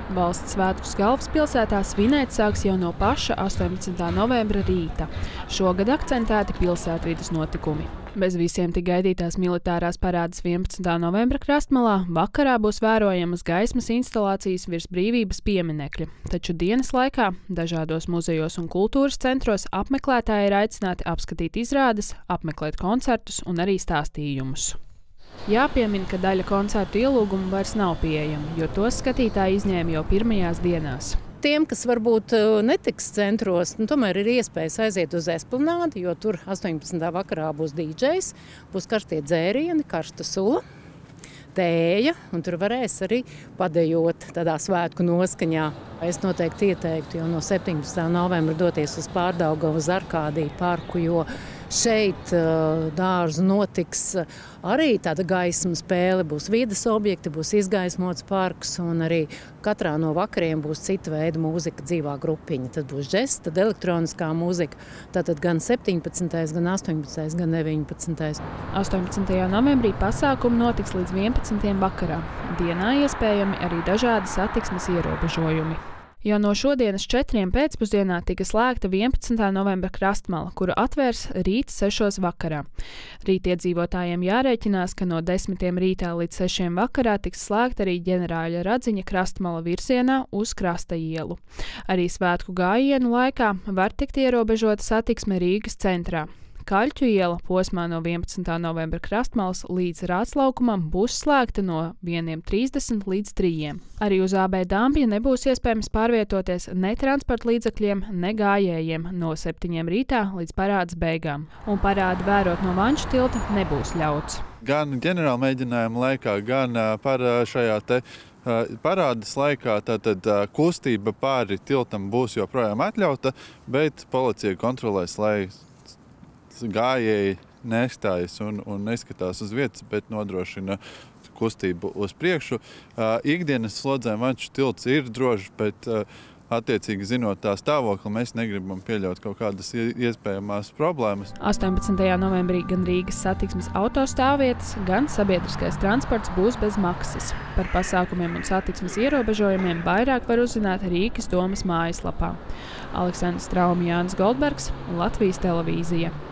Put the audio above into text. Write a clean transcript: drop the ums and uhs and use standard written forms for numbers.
Valsts svētkus galvaspilsētā svinēt sāks jau no paša 18. novembra rīta. Šogad akcentēti pilsētvidas notikumi. Bez visiem tik gaidītās militārās parādes 11. novembra krastmalā vakarā būs vērojamas gaismas instalācijas virs Brīvības pieminekļa. Taču dienas laikā dažādos muzejos un kultūras centros apmeklētāji ir aicināti apskatīt izrādes, apmeklēt koncertus un arī stāstījumus. Jāpiemina, ka daļa koncertu ielūgumu vairs nav pieejama, jo tos skatītāji izņēma jau pirmajās dienās. Tiem, kas varbūt netiks centros, tomēr ir iespējas aiziet uz Esplanādi, jo tur 18. vakarā būs DJs, būs karstie dzērieni, karsta sula, tēja, un tur varēs arī padejot tādā svētku noskaņā. Es noteikti ieteiktu jau no 17. novembra doties uz Pārdaugavu uz Arkādiju parku, jo šeit dārzu notiks arī tāda gaisma spēle, būs vides objekti, būs izgaismots parks un arī katrā no vakariem būs cita veida mūzika, dzīvā grupiņa. Tad būs džess, tad elektroniskā mūzika, tātad gan 17., gan 18., gan 19. 18. novembrī pasākumi notiks līdz 11. vakarā. Dienā iespējami arī dažādi satiksmes ierobežojumi. Jau no šodienas 4. pēcpusdienā tika slēgta 11. novembra krastmala, kuru atvērs rīt 6. vakarā. Rīt iedzīvotājiem jārēķinās, ka no 10. rītā līdz 6. vakarā tiks slēgta arī ģenerāļa Radziņa krastmala virzienā uz Krasta ielu. Arī svētku gājienu laikā var tikt ierobežota satiksme Rīgas centrā. Kaļķu iela posmā no 11. novembra krastmalas līdz Rātslaukumam būs slēgta no 1:30 līdz 3. Arī uz AB Dambja nebūs iespējams pārvietoties ne transporta līdzekļiem, ne gājējiem no 7. rītā līdz parādes beigām. Un parādi vērot no Vanču tilta nebūs ļauts. Gan ģenerāla mēģinājuma laikā, gan par šajā parādes laikā tātad kustība pāri tiltam būs joprojām atļauta, bet policija kontrolēs, lai gājēji nestājas un neskatās uz vietas, bet nodrošina kustību uz priekšu. Ikdienas slodzē Vanču tilts ir drošs, bet attiecīgi zinot tā stāvokli, mēs negribam pieļaut kaut kādas iespējamās problēmas. 18. novembrī gan Rīgas satiksmes autostāvvietas, gan sabiedriskais transports būs bez maksas. Par pasākumiem un satiksmes ierobežojumiem vairāk var uzzināt Rīgas domas mājaslapā. Aleksandrs Traumi, Jānis Goldbergs, Latvijas televīzija.